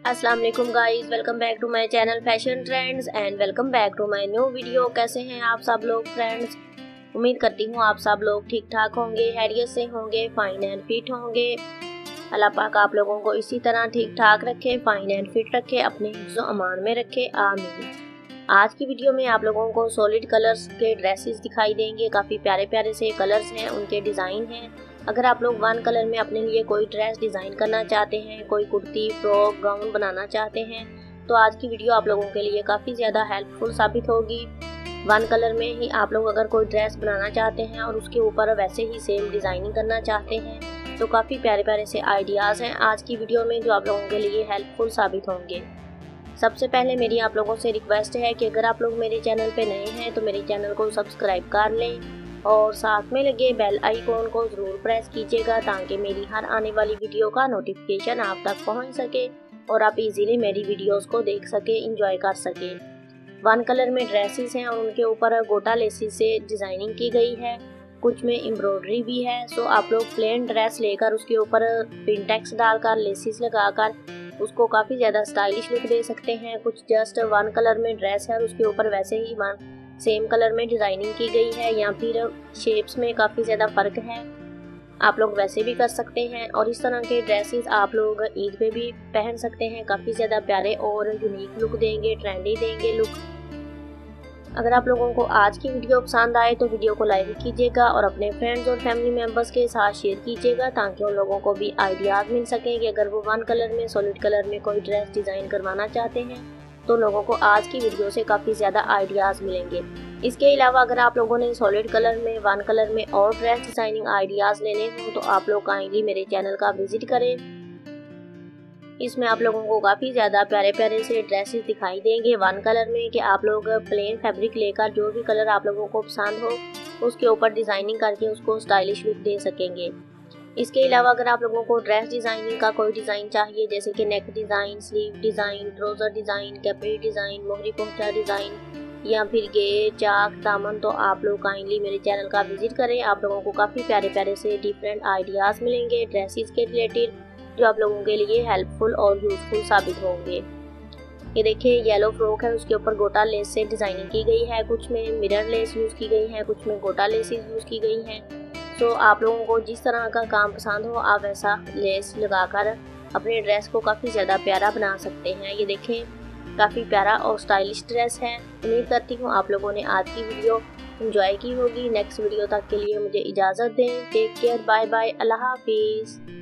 अस्सलाम वालेकुम guys, welcome back to my channel fashion trends and welcome back to my new video. कैसे हैं आप सब लोग फ्रेंड्स? उम्मीद करती हूँ आप सब लोग ठीक ठाक होंगे, हैरियत से होंगे, फाइन एंड फिट होंगे। अल्लाह पाक आप लोगों को इसी तरह ठीक ठाक रखे, फाइन एंड फिट रखे, अपने हिफ्ज़ो अमान में रखे, आमीन। आज की वीडियो में आप लोगों को सॉलिड कलर्स के ड्रेसेस दिखाई देंगे। काफ़ी प्यारे प्यारे से कलर्स हैं, उनके डिज़ाइन हैं। अगर आप लोग वन कलर में अपने लिए कोई ड्रेस डिज़ाइन करना चाहते हैं, कोई कुर्ती, फ्रॉक, गाउन बनाना चाहते हैं, तो आज की वीडियो आप लोगों के लिए काफ़ी ज़्यादा हेल्पफुल साबित होगी। वन कलर में ही आप लोग अगर कोई ड्रेस बनाना चाहते हैं और उसके ऊपर वैसे ही सेम डिज़ाइनिंग करना चाहते हैं, तो काफ़ी प्यारे प्यारे से आइडियाज़ हैं आज की वीडियो में जो आप लोगों के लिए हेल्पफुल साबित होंगे। सबसे पहले मेरी आप लोगों से रिक्वेस्ट है कि अगर आप लोग मेरे चैनल पे नए हैं तो मेरे चैनल को सब्सक्राइब कर लें और साथ में लगे बेल आइकॉन को ज़रूर प्रेस कीजिएगा ताकि मेरी हर आने वाली वीडियो का नोटिफिकेशन आप तक पहुंच सके और आप इजीली मेरी वीडियोस को देख सके, इंजॉय कर सके। वन कलर में ड्रेसेस हैं और उनके ऊपर गोटा लेसिस से डिज़ाइनिंग की गई है, कुछ में एम्ब्रॉयडरी भी है। सो आप लोग प्लेन ड्रेस लेकर उसके ऊपर पिनटेक्स डालकर लेसिस लगाकर उसको काफ़ी ज़्यादा स्टाइलिश लुक दे सकते हैं। कुछ जस्ट वन कलर में ड्रेस है और उसके ऊपर वैसे ही वन सेम कलर में डिज़ाइनिंग की गई है, या फिर शेप्स में काफ़ी ज़्यादा फ़र्क है, आप लोग वैसे भी कर सकते हैं। और इस तरह के ड्रेसेस आप लोग ईद पे भी पहन सकते हैं, काफ़ी ज़्यादा प्यारे और यूनिक लुक देंगे, ट्रेंडी देंगे लुक। अगर आप लोगों को आज की वीडियो पसंद आए तो वीडियो को लाइक कीजिएगा और अपने फ्रेंड्स और फैमिली मेम्बर्स के साथ शेयर कीजिएगा ताकि उन लोगों को भी आइडियाज़ मिल सकें कि अगर वो वन कलर में, सॉलिड कलर में कोई ड्रेस डिज़ाइन करवाना चाहते हैं तो लोगों को आज की वीडियो से काफ़ी ज़्यादा आइडियाज़ मिलेंगे। इसके अलावा अगर आप लोगों ने सॉलिड कलर में, वन कलर में और ड्रेस डिज़ाइनिंग आइडियाज़ लेने हों तो आप लोग काइंडली मेरे चैनल का विजिट करें। इसमें आप लोगों को काफ़ी ज़्यादा प्यारे प्यारे से ड्रेसेस दिखाई देंगे वन कलर में कि आप लोग प्लेन फैब्रिक लेकर जो भी कलर आप लोगों को पसंद हो उसके ऊपर डिज़ाइनिंग करके उसको स्टाइलिश लुक दे सकेंगे। इसके अलावा अगर आप लोगों को ड्रेस डिज़ाइनिंग का कोई डिज़ाइन चाहिए, जैसे कि neck design, sleeve design, trouser design, capri design, मोहरी पोंचा डिज़ाइन या फिर गे चाक दामन, तो आप लोग काइंडली मेरे चैनल का विजिट करें। आप लोगों को काफ़ी प्यारे प्यारे से डिफरेंट आइडियाज़ मिलेंगे ड्रेसेस के रिलेटेड जो आप लोगों के लिए हेल्पफुल और यूजफुल साबित होंगे। ये देखिए येलो फ्रॉक है, उसके ऊपर गोटा लेस से डिज़ाइनिंग की गई है, कुछ में मिरर लेस यूज़ की गई है, कुछ में गोटा लेसेस यूज़ की गई हैं। सो आप लोगों को जिस तरह का काम पसंद हो आप वैसा लेस लगाकर अपने ड्रेस को काफ़ी ज़्यादा प्यारा बना सकते हैं। ये देखें काफ़ी प्यारा और स्टाइलिश ड्रेस है। उम्मीद करती हूँ आप लोगों ने आज की वीडियो एंजॉय की होगी। नेक्स्ट वीडियो तक के लिए मुझे इजाज़त दें। Take care, bye bye, Allah हाफिज़।